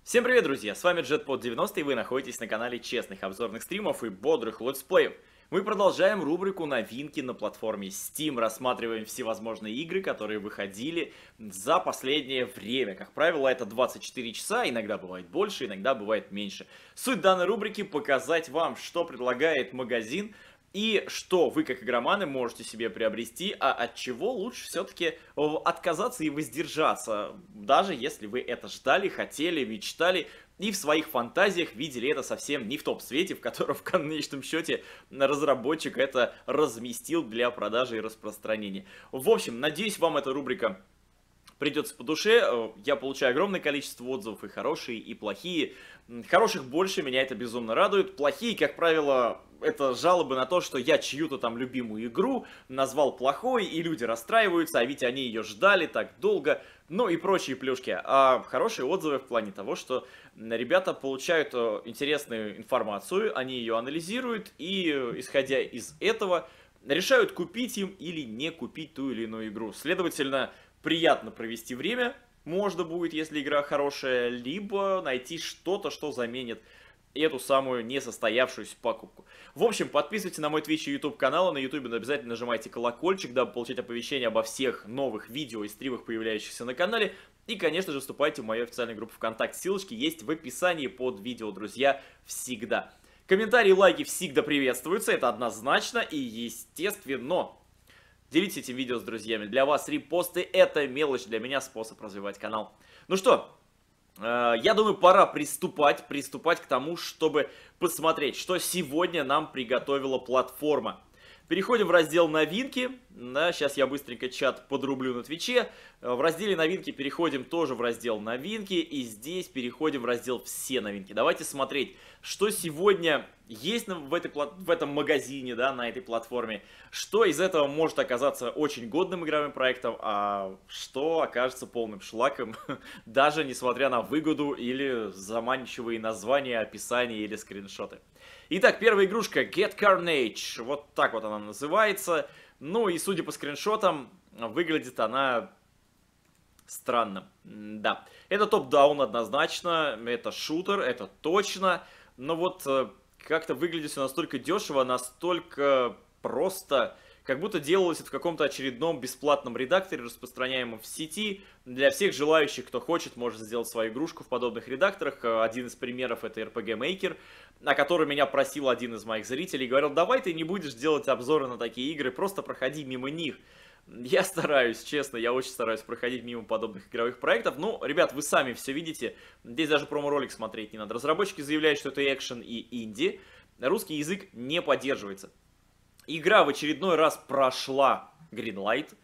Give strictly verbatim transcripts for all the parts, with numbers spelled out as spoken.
Всем привет, друзья! С вами Jetpod девяносто, и вы находитесь на канале честных обзорных стримов и бодрых летсплеев. Мы продолжаем рубрику новинки на платформе Steam, рассматриваем всевозможные игры, которые выходили за последнее время. Как правило, это двадцать четыре часа, иногда бывает больше, иногда бывает меньше. Суть данной рубрики — показать вам, что предлагает магазин, и что вы, как игроманы, можете себе приобрести, а от чего лучше все-таки отказаться и воздержаться, даже если вы это ждали, хотели, мечтали, и в своих фантазиях видели это совсем не в том свете, в котором в конечном счете разработчик это разместил для продажи и распространения. В общем, надеюсь, вам эта рубрика придется по душе. Я получаю огромное количество отзывов, и хорошие, и плохие. Хороших больше, меня это безумно радует. Плохие, как правило, это жалобы на то, что я чью-то там любимую игру назвал плохой, и люди расстраиваются, а ведь они ее ждали так долго, ну и прочие плюшки. А хорошие отзывы в плане того, что ребята получают интересную информацию, они ее анализируют, и, исходя из этого, решают, купить им или не купить ту или иную игру. Следовательно, приятно провести время можно будет, если игра хорошая, либо найти что-то, что заменит эту самую несостоявшуюся покупку. В общем, подписывайтесь на мой Twitch и YouTube канал, на YouTube обязательно нажимайте колокольчик, дабы получать оповещения обо всех новых видео и стримах, появляющихся на канале. И, конечно же, вступайте в мою официальную группу ВКонтакте, ссылочки есть в описании под видео, друзья, всегда. Комментарии, лайки всегда приветствуются, это однозначно и естественно. Делитесь этим видео с друзьями. Для вас репосты — это мелочь, для меня способ развивать канал. Ну что, э, я думаю, пора приступать, приступать к тому, чтобы посмотреть, что сегодня нам приготовила платформа. Переходим в раздел новинки. Да, сейчас я быстренько чат подрублю на Твиче. В разделе новинки переходим тоже в раздел новинки. И здесь переходим в раздел все новинки. Давайте смотреть, что сегодня есть в, этой, в этом магазине, да, на этой платформе. Что из этого может оказаться очень годным игровым проектом, а что окажется полным шлаком, даже несмотря на выгоду или заманчивые названия, описания или скриншоты. Итак, первая игрушка Get Carnage, вот так вот она называется. Ну и судя по скриншотам, выглядит она странно. Да, это топ-даун однозначно, это шутер, это точно. Но вот как-то выглядит все настолько дешево, настолько просто, как будто делалось это в каком-то очередном бесплатном редакторе, распространяемом в сети. Для всех желающих, кто хочет, может сделать свою игрушку в подобных редакторах. Один из примеров — это эр пи джи Maker, о котором меня просил один из моих зрителей. Говорил: давай ты не будешь делать обзоры на такие игры, просто проходи мимо них. Я стараюсь, честно, я очень стараюсь проходить мимо подобных игровых проектов. Ну, ребят, вы сами все видите. Здесь даже промо-ролик смотреть не надо. Разработчики заявляют, что это экшен и инди. Русский язык не поддерживается. Игра в очередной раз прошла Greenlight.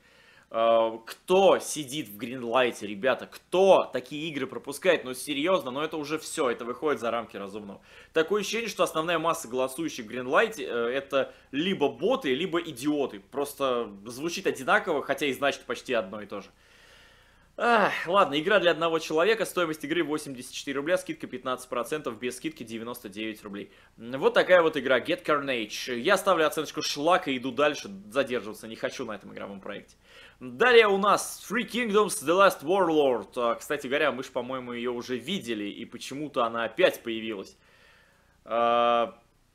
Кто сидит в Greenlight, ребята? Кто такие игры пропускает? Ну, серьезно, но это уже все, это выходит за рамки разумного. Такое ощущение, что основная масса голосующих в Greenlight — это либо боты, либо идиоты. Просто звучит одинаково, хотя и значит почти одно и то же. Ах, ладно, игра для одного человека, стоимость игры восемьдесят четыре рубля, скидка пятнадцать процентов, без скидки девяносто девять рублей. Вот такая вот игра Get Carnage. Я ставлю оценочку шлак и иду дальше, задерживаться не хочу на этом игровом проекте. Далее у нас Three Kingdoms The Last Warlord. Кстати говоря, мы же, по-моему, ее уже видели, и почему-то она опять появилась. Я,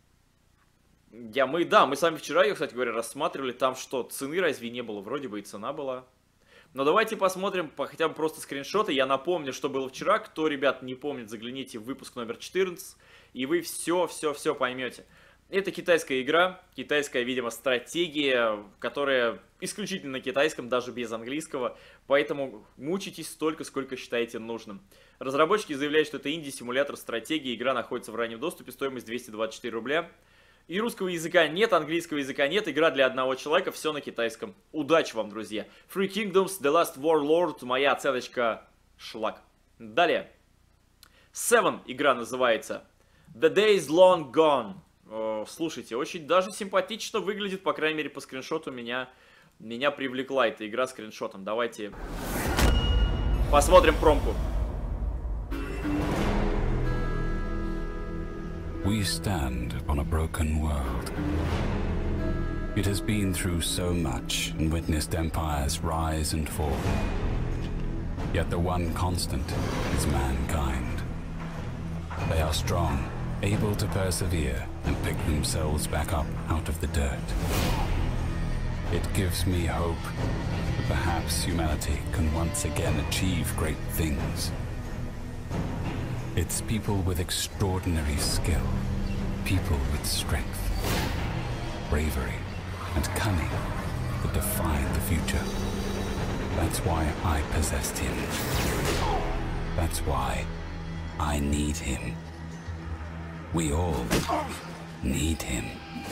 мы, да, мы с вами вчера ее, кстати говоря, рассматривали. Там что, цены разве не было? Вроде бы и цена была. Но давайте посмотрим по, хотя бы просто скриншоты. Я напомню, что было вчера. Кто, ребят, не помнит, загляните в выпуск номер четырнадцать, и вы все-все-все поймете. Это китайская игра, китайская, видимо, стратегия, которая исключительно на китайском, даже без английского. Поэтому мучитесь столько, сколько считаете нужным. Разработчики заявляют, что это инди-симулятор стратегии. Игра находится в раннем доступе, стоимость двести двадцать четыре рубля. И русского языка нет, английского языка нет, игра для одного человека, все на китайском. Удачи вам, друзья. Three Kingdoms The Last Warlord, моя оценочка шлак. Далее. Seven игра называется. The Days Long Gone. О, слушайте, очень даже симпатично выглядит, по крайней мере по скриншоту меня, меня привлекла эта игра скриншотом. Давайте посмотрим промку. We stand upon a broken world. It has been through so much and witnessed empires rise and fall. Yet the one constant is mankind. They are strong, able to persevere and pick themselves back up out of the dirt. It gives me hope that perhaps humanity can once again achieve great things. It's people with extraordinary skill, people with strength, bravery, and cunning that define the future. That's why I possessed him. That's why I need him. We all need him.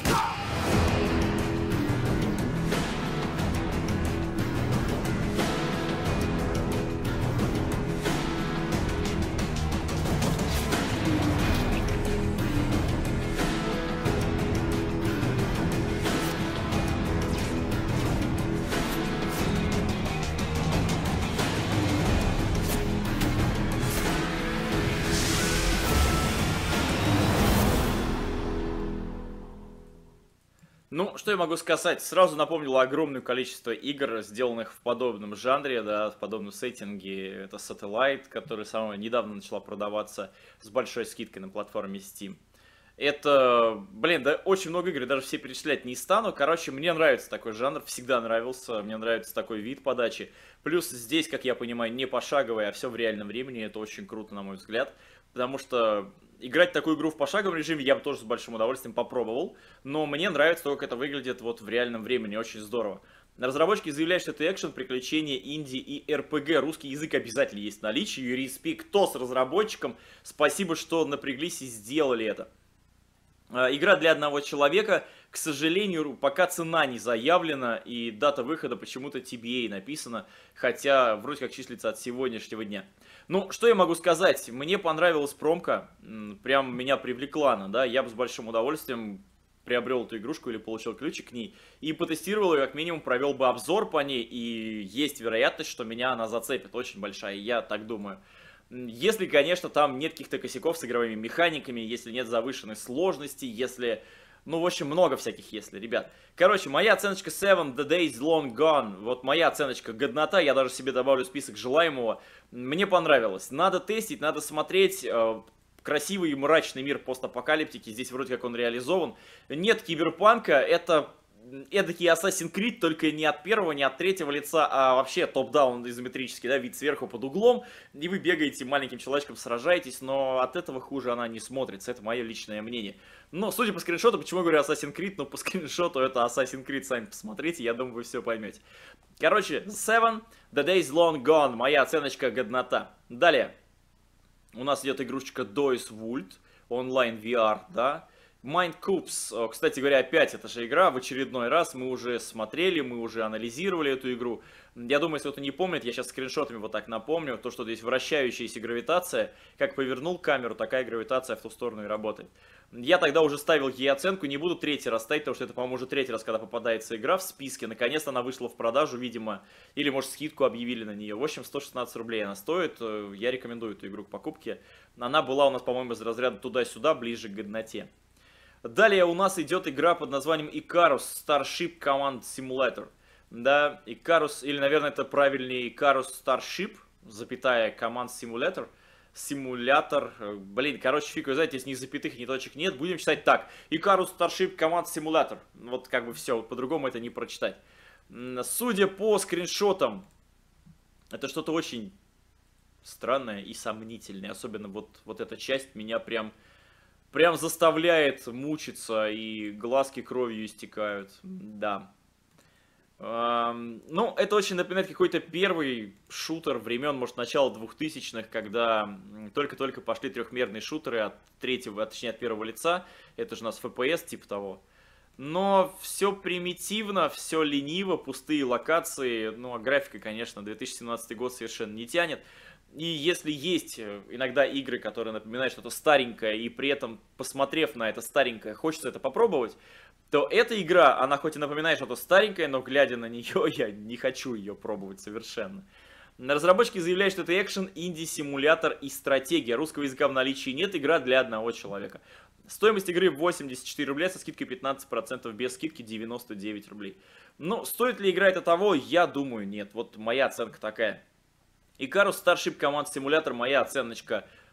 Ну, что я могу сказать? Сразу напомнил огромное количество игр, сделанных в подобном жанре, да, в подобном сеттинге. Это Satellite, которая самая недавно начала продаваться с большой скидкой на платформе Steam. Это, блин, да, очень много игр, даже все перечислять не стану. Короче, мне нравится такой жанр, всегда нравился, мне нравится такой вид подачи. Плюс здесь, как я понимаю, не пошаговое, а все в реальном времени, это очень круто, на мой взгляд. Потому что играть в такую игру в пошаговом режиме я бы тоже с большим удовольствием попробовал. Но мне нравится то, как это выглядит вот в реальном времени, очень здорово. Разработчики заявляют, что это экшен, приключения, инди и эр пи джи. Русский язык обязательно есть в наличии. Юриспи, кто с разработчиком? Спасибо, что напряглись и сделали это. Игра для одного человека. К сожалению, пока цена не заявлена и дата выхода почему-то ти би эй написана, хотя вроде как числится от сегодняшнего дня. Ну, что я могу сказать? Мне понравилась промка, прям меня привлекла она, да, я бы с большим удовольствием приобрел эту игрушку или получил ключик к ней и потестировал ее, как минимум провел бы обзор по ней, и есть вероятность, что меня она зацепит, очень большая, я так думаю. Если, конечно, там нет каких-то косяков с игровыми механиками, если нет завышенной сложности, если... Ну, в общем, много всяких если, ребят. Короче, моя оценочка семь, The Days Long Gone. Вот моя оценочка годнота, я даже себе добавлю список желаемого. Мне понравилось. Надо тестить, надо смотреть. Красивый и мрачный мир постапокалиптики. Здесь вроде как он реализован. Нет киберпанка, это... эдакий Assassin's Creed, только не от первого, не от третьего лица, а вообще топ-даун изометрический, да, вид сверху под углом, и вы бегаете маленьким человечком, сражаетесь, но от этого хуже она не смотрится, это мое личное мнение. Но, судя по скриншоту, почему я говорю Assassin's Creed, ну, по скриншоту это Assassin's Creed, сами посмотрите, я думаю, вы все поймете. Короче, семь, The Days Long Gone, моя оценочка годнота. Далее, у нас идет игрушечка Dois Vult, онлайн ви ар, да. Mindcubes, кстати говоря, опять эта же игра, в очередной раз мы уже смотрели, мы уже анализировали эту игру. Я думаю, если кто-то не помнит, я сейчас скриншотами вот так напомню, то, что здесь вращающаяся гравитация, как повернул камеру, такая гравитация в ту сторону и работает. Я тогда уже ставил ей оценку, не буду третий раз ставить, потому что это, по-моему, уже третий раз, когда попадается игра в списке. Наконец-то она вышла в продажу, видимо, или, может, скидку объявили на нее. В общем, сто шестнадцать рублей она стоит, я рекомендую эту игру к покупке. Она была у нас, по-моему, из разряда туда-сюда, ближе к годноте. Далее у нас идет игра под названием Icarus Starship Command Simulator. Да, Icarus, или, наверное, это правильнее Icarus Starship, запятая Command Simulator. Симулятор, блин, короче, фиг вы знаете, здесь ни запятых, ни точек нет. Будем читать так. Icarus Starship Command Simulator. Вот как бы все, по-другому это не прочитать. Судя по скриншотам, это что-то очень странное и сомнительное. Особенно вот, вот эта часть меня прям... Прям заставляет мучиться, и глазки кровью истекают. Да. Эм, ну, это очень напоминает какой-то первый шутер времен, может, начала двухтысячных, когда только-только пошли трехмерные шутеры от третьего, точнее, от первого лица. Это же у нас эф пи эс, типа того. Но все примитивно, все лениво, пустые локации. Ну, а графика, конечно, две тысячи семнадцатый год совершенно не тянет. И если есть иногда игры, которые напоминают что-то старенькое, и при этом, посмотрев на это старенькое, хочется это попробовать, то эта игра, она хоть и напоминает что-то старенькое, но глядя на нее, я не хочу ее пробовать совершенно. Разработчики заявляют, что это экшен, инди-симулятор и стратегия. Русского языка в наличии нет, игра для одного человека. Стоимость игры восемьдесят четыре рубля, со скидкой пятнадцать процентов, без скидки девяносто девять рублей. Ну, стоит ли игра это того? Я думаю, нет. Вот моя оценка такая. Icarus Starship Command Simulator, моя оценочка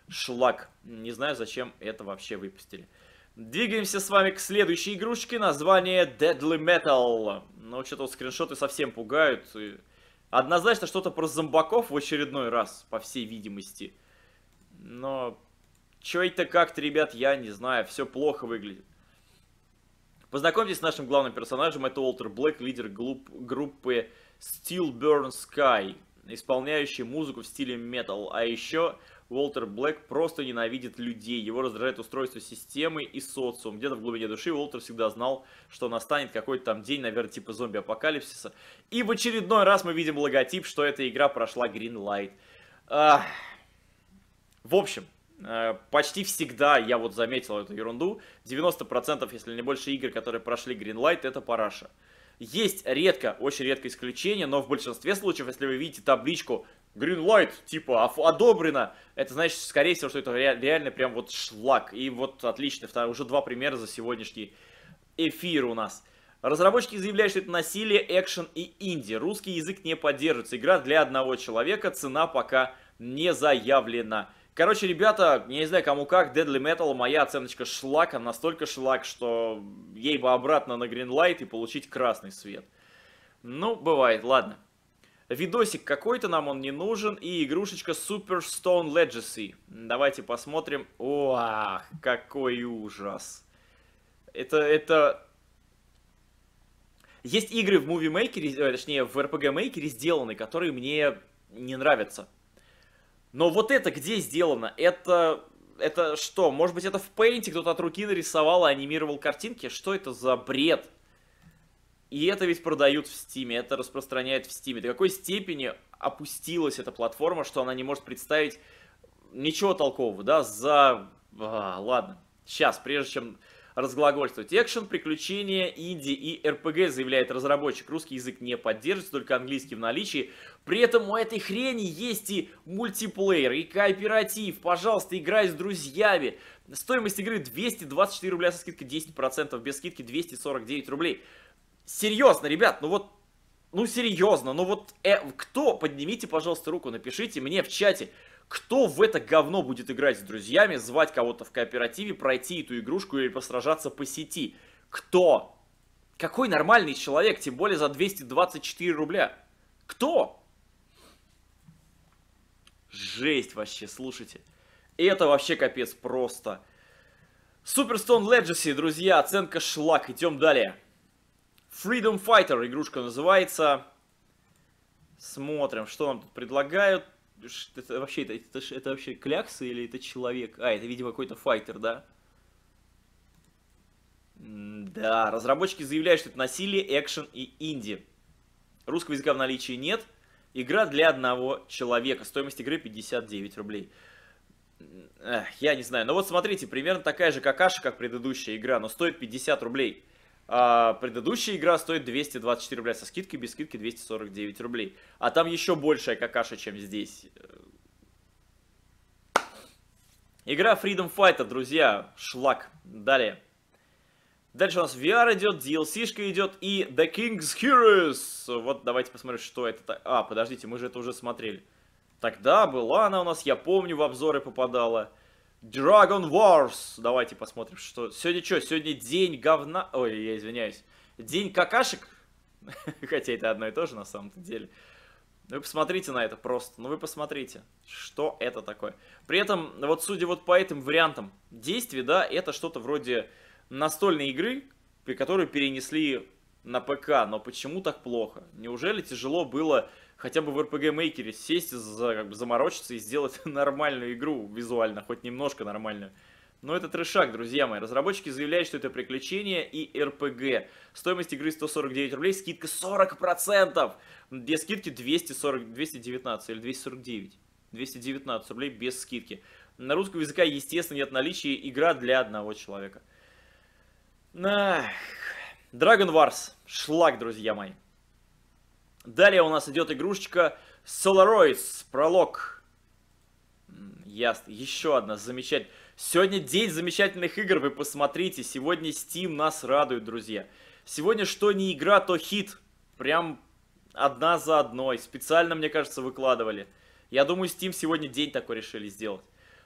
шлак. Не знаю, зачем это вообще выпустили. Двигаемся с вами к следующей игрушечке. Название Deadly Metal. Ну, что-то вот скриншоты совсем пугают. Однозначно что-то про зомбаков в очередной раз, по всей видимости. Но чё это как-то, ребят, я не знаю. Все плохо выглядит. Познакомьтесь с нашим главным персонажем. Это Уолтер Блэк, лидер группы Steel Burn Sky, исполняющий музыку в стиле метал. А еще Уолтер Блэк просто ненавидит людей. Его раздражает устройство системы и социум. Где-то в глубине души Уолтер всегда знал, что настанет какой-то там день, наверное, типа зомби-апокалипсиса. И в очередной раз мы видим логотип, что эта игра прошла Greenlight. Ах. В общем, почти всегда я вот заметил эту ерунду. девяносто процентов, если не больше игр, которые прошли Greenlight, это параша. Есть редко, очень редко исключение, но в большинстве случаев, если вы видите табличку Greenlight, типа одобрено, это значит, скорее всего, что это реально прям вот шлак. И вот отлично, уже два примера за сегодняшний эфир у нас. Разработчики заявляют, что это насилие, экшен и инди. Русский язык не поддерживается. Игра для одного человека, цена пока не заявлена. Короче, ребята, я не знаю кому как, Deadly Metal, моя оценочка шлак, она настолько шлак, что ей бы обратно на Greenlight и получить красный свет. Ну, бывает, ладно. Видосик какой-то, нам он не нужен, и игрушечка Super Stone Legacy. Давайте посмотрим. Уах, какой ужас. Это, это... Есть игры в Movie Maker, точнее, в эр пи джи Maker сделаны, которые мне не нравятся. Но вот это где сделано? Это, это что? Может быть, это в Paint кто-то от руки нарисовал и анимировал картинки? Что это за бред? И это ведь продают в Steam, это распространяют в Steam. До какой степени опустилась эта платформа, что она не может представить ничего толкового, да? За... А, ладно. Сейчас, прежде чем разглагольствовать. Экшен, приключения, инди и эр пи джи, заявляет разработчик. Русский язык не поддерживается, только английский в наличии. При этом у этой хрени есть и мультиплеер, и кооператив. Пожалуйста, играй с друзьями. Стоимость игры двести двадцать четыре рубля со скидкой десять процентов, без скидки двести сорок девять рублей. Серьезно, ребят, ну вот, ну серьезно, ну вот, э, кто, поднимите, пожалуйста, руку, напишите мне в чате, кто в это говно будет играть с друзьями, звать кого-то в кооперативе, пройти эту игрушку или посражаться по сети? Кто? Какой нормальный человек, тем более за двести двадцать четыре рубля? Кто? Жесть вообще, слушайте. Это вообще капец просто. Super Stone Legacy, друзья, оценка шлак. Идем далее. Freedom Fighter игрушка называется. Смотрим, что нам тут предлагают. Это вообще, это, это, это вообще клякса или это человек? А, это, видимо, какой-то файтер, да? Да, разработчики заявляют, что это насилие, экшен и инди. Русского языка в наличии нет. Игра для одного человека. Стоимость игры пятьдесят девять рублей. Эх, я не знаю. Но вот смотрите, примерно такая же какаша, как предыдущая игра, но стоит пятьдесят рублей. А предыдущая игра стоит двести двадцать четыре рубля со скидкой, без скидки двести сорок девять рублей. А там еще большая какаша, чем здесь. Игра Freedom Fighter, друзья. Шлак. Далее. Дальше у нас ви ар идет, ди эл си-шка идет и The King's Heroes. Вот давайте посмотрим, что это. А, подождите, мы же это уже смотрели. Тогда была она у нас, я помню, в обзоры попадала. Dragon Wars. Давайте посмотрим, что... Сегодня что? Сегодня день говна... Ой, я извиняюсь. День какашек? Хотя это одно и то же на самом-то деле. Вы посмотрите на это просто. Ну вы посмотрите, что это такое. При этом, вот судя вот по этим вариантам действий, да, это что-то вроде настольной игры, при которой перенесли на ПК. Но почему так плохо? Неужели тяжело было... Хотя бы в эр пи джи Maker сесть, за, как бы заморочиться и сделать нормальную игру визуально, хоть немножко нормальную. Но это трешак, друзья мои. Разработчики заявляют, что это приключения и эр пи джи. Стоимость игры сто сорок девять рублей, скидка сорок процентов. Без скидки двести сорок, двести девятнадцать или двести сорок девять. двести девятнадцать рублей без скидки. На русского языка, естественно, нет наличия. Игра для одного человека. Ах. Dragon Wars. Шлак, друзья мои. Далее у нас идет игрушечка Solaroids, пролог. Ясно, еще одна замечательная. Сегодня день замечательных игр, вы посмотрите. Сегодня Steam нас радует, друзья. Сегодня что не игра, то хит. Прям одна за одной. Специально, мне кажется, выкладывали. Я думаю, Steam сегодня день такой решили сделать.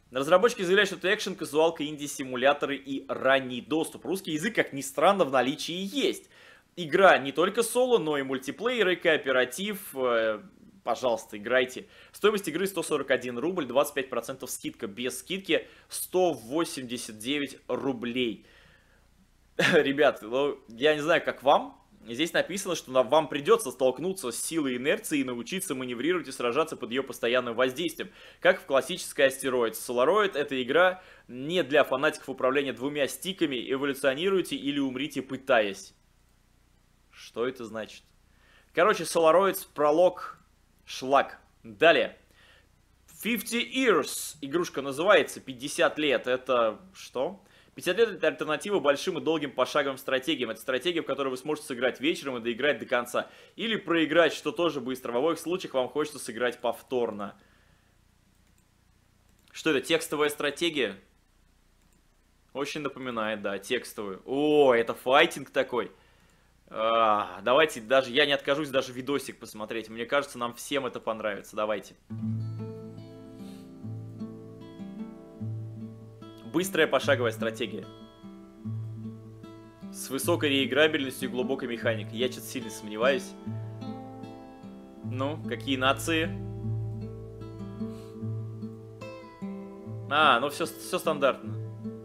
Разработчики заявляют, что это экшен, казуалка, инди-симуляторы и ранний доступ. Русский язык, как ни странно, в наличии есть. Игра не только соло, но и мультиплеер, и кооператив. Пожалуйста, играйте. Стоимость игры сто сорок один рубль, двадцать пять процентов скидка. Без скидки сто восемьдесят девять рублей. Ребят, ну, я не знаю, как вам. Здесь написано, что вам придется столкнуться с силой инерции и научиться маневрировать и сражаться под ее постоянным воздействием. Как в классической Asteroids. Solaroid — это игра не для фанатиков управления двумя стиками. Эволюционируйте или умрите, пытаясь. Что это значит? Короче, Solaroids, пролог, шлак. Далее. пятьдесят years. Игрушка называется. пятьдесят лет. Это что? пятьдесят лет — это альтернатива большим и долгим пошаговым стратегиям. Это стратегия, в которой вы сможете сыграть вечером и доиграть до конца. Или проиграть, что тоже быстро. В обоих случаях вам хочется сыграть повторно. Что это, текстовая стратегия? Очень напоминает, да, текстовую. О, это файтинг такой. А, давайте, даже я не откажусь даже видосик посмотреть. Мне кажется, нам всем это понравится. Давайте. Быстрая пошаговая стратегия. С высокой реиграбельностью и глубокой механикой. Я что-то сильно сомневаюсь. Ну, какие нации? А, ну все, все стандартно.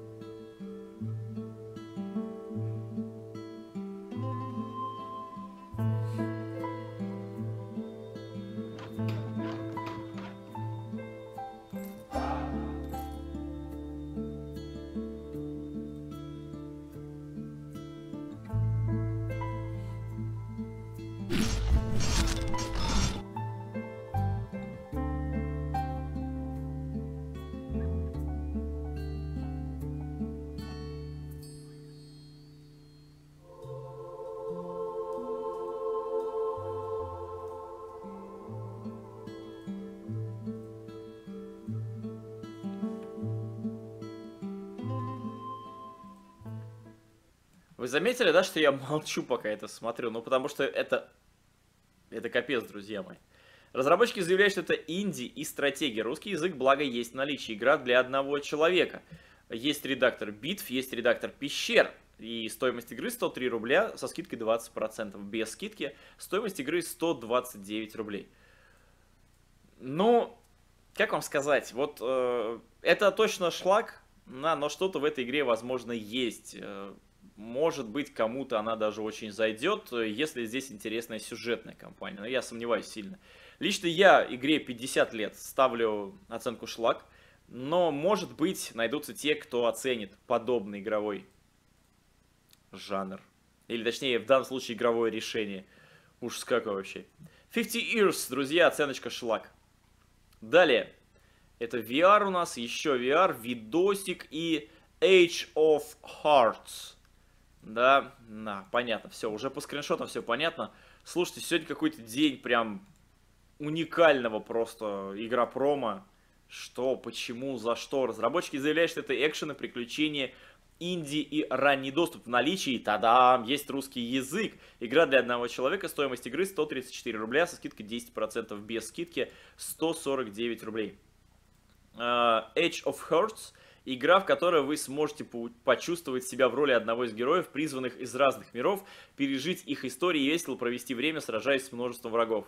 Вы заметили, да, что я молчу, пока это смотрю? Ну, потому что это... Это капец, друзья мои. Разработчики заявляют, что это инди и стратегия. Русский язык, благо, есть в наличии. Игра для одного человека. Есть редактор битв, есть редактор пещер. И стоимость игры сто три рубля со скидкой двадцать процентов. Без скидки стоимость игры сто двадцать девять рублей. Ну, как вам сказать? Вот э, это точно шлак, да, но что-то в этой игре, возможно, есть. Может быть, кому-то она даже очень зайдет, если здесь интересная сюжетная кампания. Но я сомневаюсь сильно. Лично я игре пятьдесят лет ставлю оценку шлак. Но, может быть, найдутся те, кто оценит подобный игровой жанр. Или, точнее, в данном случае, игровое решение. Уж какое вообще. пятьдесят years, друзья, оценочка шлак. Далее. Это ви ар у нас, еще ви ар, видосик и Age of Hearts. Да, да, понятно, все, уже по скриншотам все понятно. Слушайте, сегодня какой-то день прям уникального просто игра-промо. Что, почему, за что? Разработчики заявляют, что это экшены, приключения, инди и ранний доступ в наличии. Та-дам! Есть русский язык. Игра для одного человека. Стоимость игры сто тридцать четыре рубля со скидкой десять процентов. Без скидки сто сорок девять рублей. Uh, Age of Hearts. Игра, в которой вы сможете почувствовать себя в роли одного из героев, призванных из разных миров, пережить их истории и весело провести время, сражаясь с множеством врагов.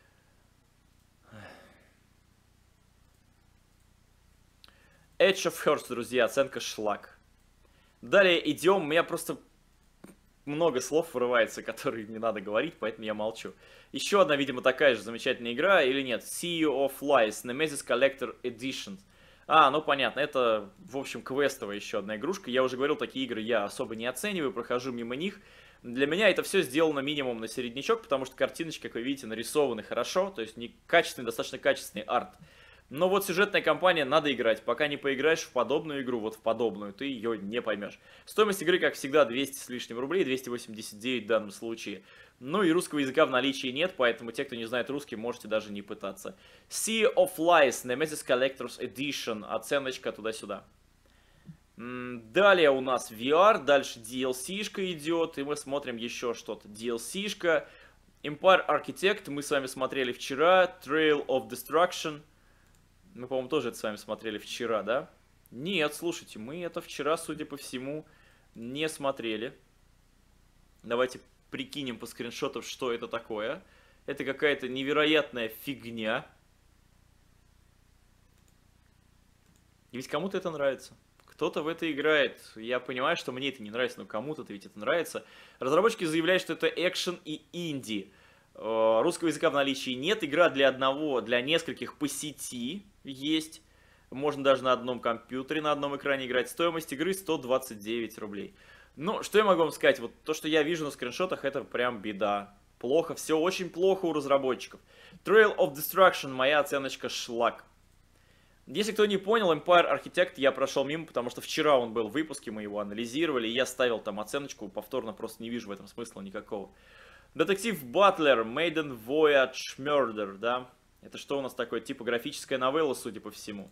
Age of Hearts, друзья, оценка шлак. Далее идем, у меня просто много слов вырывается, которые не надо говорить, поэтому я молчу. Еще одна, видимо, такая же замечательная игра, или нет? Sea of Lies, Nemesis Collector Edition. А, ну понятно, это, в общем, квестовая еще одна игрушка. Я уже говорил, такие игры я особо не оцениваю, прохожу мимо них. Для меня это все сделано минимум на середнячок, потому что картиночки, как вы видите, нарисованы хорошо, то есть не качественный, достаточно качественный арт. Но вот сюжетная кампания надо играть. Пока не поиграешь в подобную игру, вот в подобную, ты ее не поймешь. Стоимость игры, как всегда, двести с лишним рублей, двести восемьдесят девять в данном случае. Ну и русского языка в наличии нет, поэтому те, кто не знает русский, можете даже не пытаться. Sea of Lies, Nemesis Collector's Edition, оценочка туда-сюда. Далее у нас ви ар, дальше ди эл си-шка идет, и мы смотрим еще что-то. ди эл си-шка, Empire Architect, мы с вами смотрели вчера, Trail of Destruction. Мы, по-моему, тоже это с вами смотрели вчера, да? Нет, слушайте, мы это вчера, судя по всему, не смотрели. Давайте прикинем по скриншотам, что это такое. Это какая-то невероятная фигня. И ведь кому-то это нравится. Кто-то в это играет. Я понимаю, что мне это не нравится, но кому-то ведь это нравится. Разработчики заявляют, что это экшен и инди. Русского языка в наличии нет. Игра для одного, для нескольких по сети есть. Можно даже на одном компьютере, на одном экране играть. Стоимость игры сто двадцать девять рублей. Ну, что я могу вам сказать? Вот то, что я вижу на скриншотах, это прям беда. Плохо, все очень плохо у разработчиков. Trail of Destruction, моя оценочка шлак. Если кто не понял, Empire Architect я прошел мимо, потому что вчера он был в выпуске, мы его анализировали, и я ставил там оценочку, повторно просто не вижу в этом смысла никакого. Детектив Батлер, Maiden Voyage Murder, да? Это что у нас такое? Типографическая новелла, судя по всему.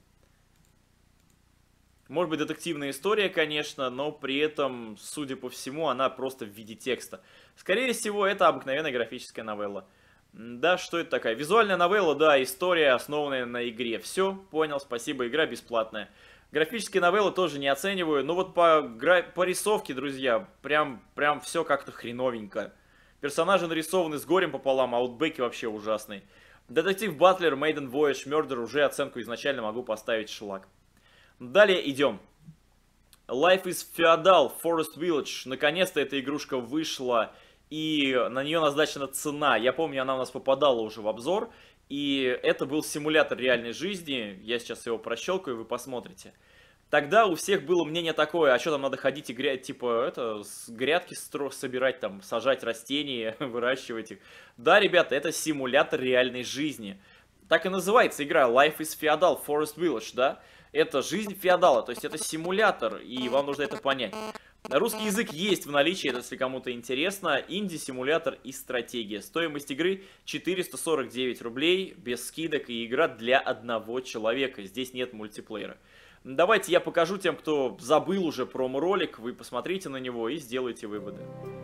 Может быть, детективная история, конечно, но при этом, судя по всему, она просто в виде текста. Скорее всего, это обыкновенная графическая новелла. Да, что это такая? Визуальная новелла, да, история, основанная на игре. Все, понял, спасибо, игра бесплатная. Графические новеллы тоже не оцениваю, но вот по, гра... по рисовке, друзья, прям, прям все как-то хреновенько. Персонажи нарисованы с горем пополам, а аутбеки вообще ужасные. Детектив Батлер, Maiden Voyage Murder, уже оценку изначально могу поставить шлак. Далее идем. Life is Feudal, Forest Village. Наконец-то эта игрушка вышла, и на нее назначена цена. Я помню, она у нас попадала уже в обзор, и это был симулятор реальной жизни. Я сейчас его прощелкаю, вы посмотрите. Тогда у всех было мнение такое, а что там надо ходить и гря... типа, это, с грядки стро... собирать, там, сажать растения, выращивать их. Да, ребята, это симулятор реальной жизни. Так и называется игра Life is Feudal, Forest Village, да? Это жизнь феодала, то есть это симулятор, и вам нужно это понять. Русский язык есть в наличии, если кому-то интересно. Инди, симулятор и стратегия. Стоимость игры четыреста сорок девять рублей, без скидок, и игра для одного человека. Здесь нет мультиплеера. Давайте я покажу тем, кто забыл уже промо-ролик, вы посмотрите на него и сделайте выводы.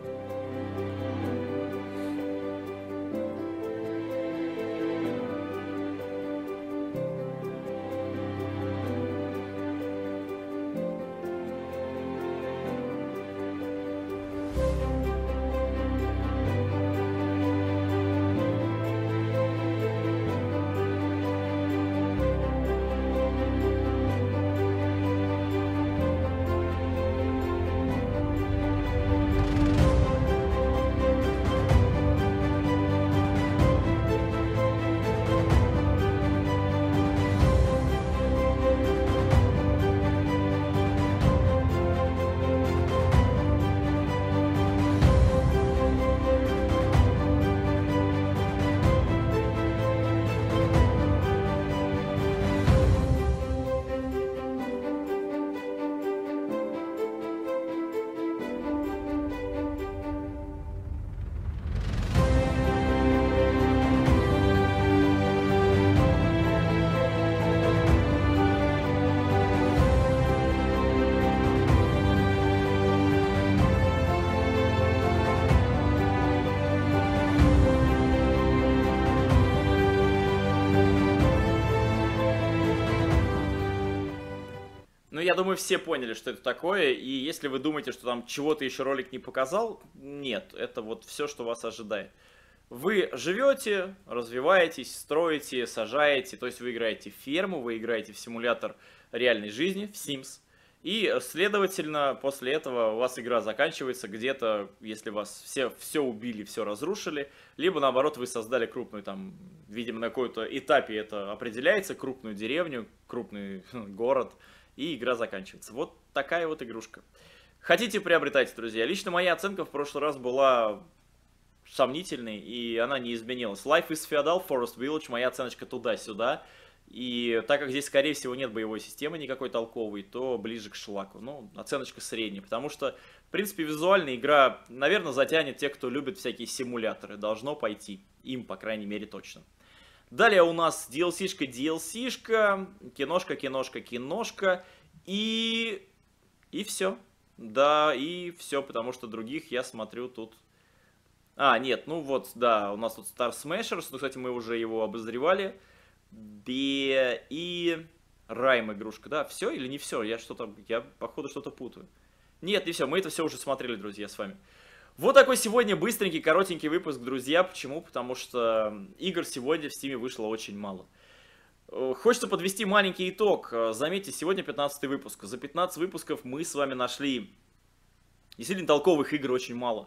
Ну, я думаю, все поняли, что это такое, и если вы думаете, что там чего-то еще ролик не показал, нет, это вот все, что вас ожидает. Вы живете, развиваетесь, строите, сажаете, то есть вы играете в ферму, вы играете в симулятор реальной жизни, в Sims, и, следовательно, после этого у вас игра заканчивается где-то, если вас все, все убили, все разрушили, либо, наоборот, вы создали крупную, там, видимо, на какой-то этапе это определяется, крупную деревню, крупный город, и игра заканчивается. Вот такая вот игрушка. Хотите, приобретайте, друзья. Лично моя оценка в прошлый раз была сомнительной, и она не изменилась. Life is Feudal, Forest Village, моя оценочка туда-сюда. И так как здесь, скорее всего, нет боевой системы никакой толковой, то ближе к шлаку. Ну, оценочка средняя, потому что, в принципе, визуально игра, наверное, затянет тех, кто любит всякие симуляторы. Должно пойти. Им, по крайней мере, точно. Далее у нас ди эл си-шка, ди эл си-шка, киношка, киношка, киношка, и... и все. Да, и все, потому что других я смотрю тут... А, нет, ну вот, да, у нас тут Star Smashers, ну, кстати, мы уже его обозревали. Бе и Райм игрушка, да? Все или не все? Я что-то, я походу что-то путаю. Нет, не все, мы это все уже смотрели, друзья, с вами. Вот такой сегодня быстренький, коротенький выпуск, друзья. Почему? Потому что игр сегодня в Steam вышло очень мало. Хочется подвести маленький итог. Заметьте, сегодня пятнадцатый выпуск. За пятнадцать выпусков мы с вами нашли действительно толковых игр очень мало.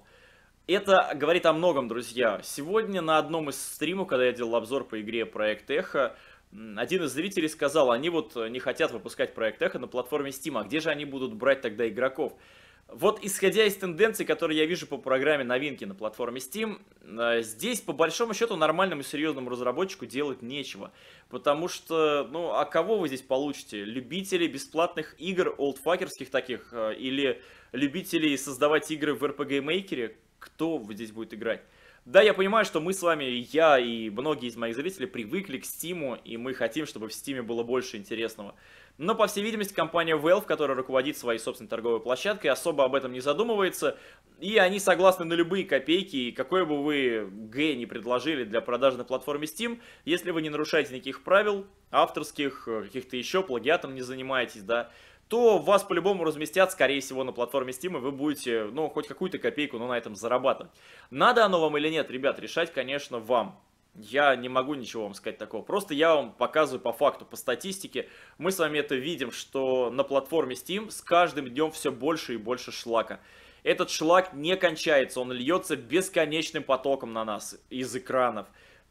Это говорит о многом, друзья. Сегодня на одном из стримов, когда я делал обзор по игре Проект Эхо, один из зрителей сказал, они вот не хотят выпускать Проект Эхо на платформе Steam, а где же они будут брать тогда игроков? Вот исходя из тенденций, которые я вижу по программе новинки на платформе Steam, здесь по большому счету нормальному и серьезному разработчику делать нечего. Потому что, ну, а кого вы здесь получите? Любителей бесплатных игр, олдфакерских таких, или любителей создавать игры в эр пи джи-мейкере? Кто здесь будет играть? Да, я понимаю, что мы с вами, я и многие из моих зрителей привыкли к Steam, и мы хотим, чтобы в Steam было больше интересного. Но, по всей видимости, компания Valve, которая руководит своей собственной торговой площадкой, особо об этом не задумывается. И они согласны на любые копейки, и какой бы вы Г не предложили для продажи на платформе Steam, если вы не нарушаете никаких правил, авторских, каких-то еще, плагиатом не занимаетесь, да, то вас по-любому разместят, скорее всего, на платформе Steam, и вы будете, ну, хоть какую-то копейку, но на этом зарабатывать. Надо оно вам или нет, ребят, решать, конечно, вам. Я не могу ничего вам сказать такого. Просто я вам показываю по факту, по статистике. Мы с вами это видим, что на платформе Steam с каждым днем все больше и больше шлака. Этот шлак не кончается, он льется бесконечным потоком на нас из экранов.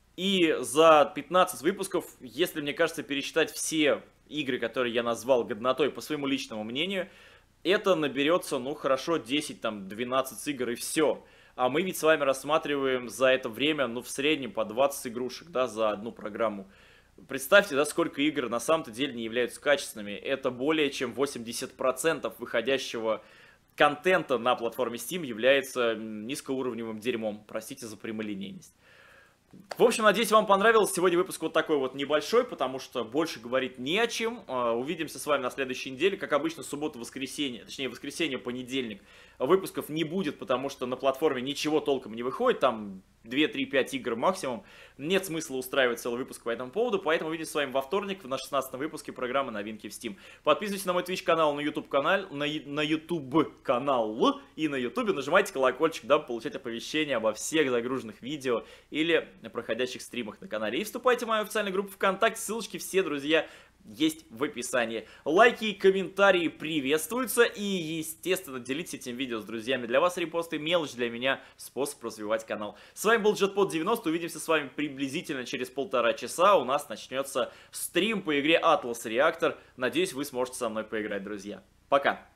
И за пятнадцать выпусков, если, мне кажется, пересчитать все игры, которые я назвал годнотой по своему личному мнению, это наберется, ну хорошо, десять-двенадцать игр и все. А мы ведь с вами рассматриваем за это время, ну, в среднем по двадцать игрушек, да, за одну программу. Представьте, да, сколько игр на самом-то деле не являются качественными. Это более чем восемьдесят процентов выходящего контента на платформе Steam является низкоуровневым дерьмом. Простите за прямолинейность. В общем, надеюсь, вам понравился. Сегодня выпуск вот такой вот небольшой, потому что больше говорить не о чем. Увидимся с вами на следующей неделе. Как обычно, суббота-воскресенье, точнее, воскресенье-понедельник выпусков не будет, потому что на платформе ничего толком не выходит. Там две-три-пять игр максимум. Нет смысла устраивать целый выпуск по этому поводу, поэтому увидимся с вами во вторник на шестнадцатом выпуске программы «Новинки в Steam». Подписывайтесь на мой Twitch-канал, на YouTube-канал, на, на YouTube-канал и на YouTube. Нажимайте колокольчик, дабы получать оповещения обо всех загруженных видео или проходящих стримах на канале. И вступайте в мою официальную группу ВКонтакте, ссылочки все, друзья, есть в описании. Лайки и комментарии приветствуются, и, естественно, делитесь этим видео с друзьями. Для вас репосты — мелочь, для меня способ развивать канал. С вами был Jetpot девяносто, увидимся с вами приблизительно через полтора часа. У нас начнется стрим по игре Atlas Reactor. Надеюсь, вы сможете со мной поиграть, друзья. Пока!